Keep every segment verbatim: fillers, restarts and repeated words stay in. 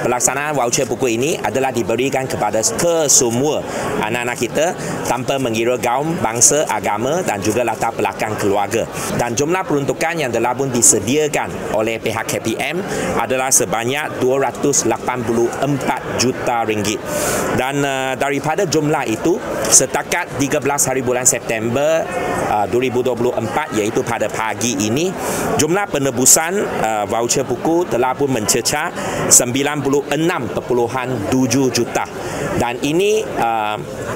pelaksanaan voucher buku ini adalah diberikan kepada kesemua anak-anak kita tanpa mengira gaum, bangsa, agama dan juga latar belakang keluarga. Dan jumlah peruntukan yang telah pun disediakan oleh pihak K P M adalah sebanyak dua ratus lapan puluh empat juta ringgit. Dan uh, daripada jumlah itu, setakat tiga belas hari bulan September uh, dua ribu dua puluh empat, iaitu pada pagi ini, jumlah penebusan uh, voucher buku telah pun mencecah sembilan puluh enam perpuluhan tujuh juta. Dan ini uh,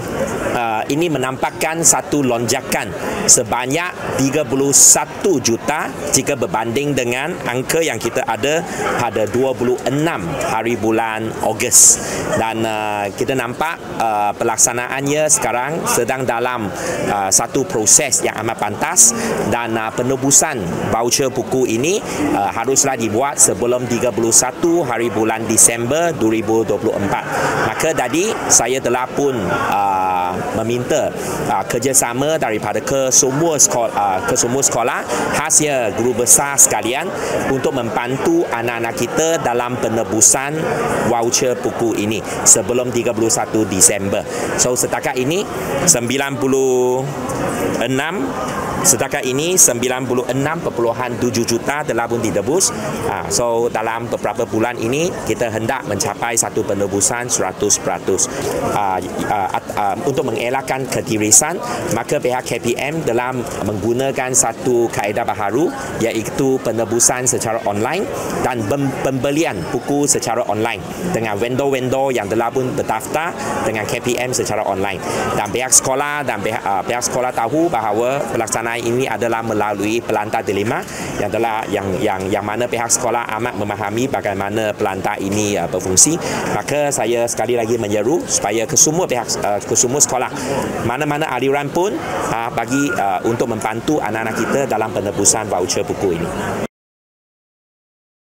uh, ini menampakkan satu lonjakan sebanyak tiga puluh satu juta jika berbanding dengan angka yang kita ada pada dua puluh enam hari bulan Ogos. Dan uh, kita nampak uh, pelaksanaannya sekarang sedang dalam uh, satu proses yang amat pantas, dan uh, penebusan voucher buku ini uh, haruslah dibuat sebelum tiga puluh satu hari bulan Disember dua ribu dua puluh empat. Maka tadi saya telah pun uh, meminta uh, kerjasama daripada kesemua sekolah, uh, kesemua sekolah khasnya guru besar sekalian untuk membantu anak-anak kita dalam penebusan voucher buku ini sebelum tiga puluh satu Disember. So setakat ini sembilan puluh enam Setakat ini sembilan puluh enam perpuluhan tujuh juta telah pun ditebus. Ha, so dalam beberapa bulan ini kita hendak mencapai satu penebusan seratus peratus. Uh, uh, uh, untuk mengelakkan ketirisan, maka pihak K P M telah menggunakan satu kaedah baharu, iaitu penebusan secara online dan pembelian buku secara online dengan vendor-vendor yang telah pun berdaftar dengan K P M secara online. Dan pihak sekolah dan pihak, uh, pihak sekolah tahu bahawa pelaksanaan ini adalah melalui pelantar delima yang telah yang yang yang mana pihak sekolah amat memahami bagaimana pelantar ini uh, berfungsi. Maka saya sekali lagi menyeru supaya kesemua pihak uh, kesemua sekolah mana-mana aliran pun uh, bagi uh, untuk membantu anak-anak kita dalam penebusan voucher buku ini.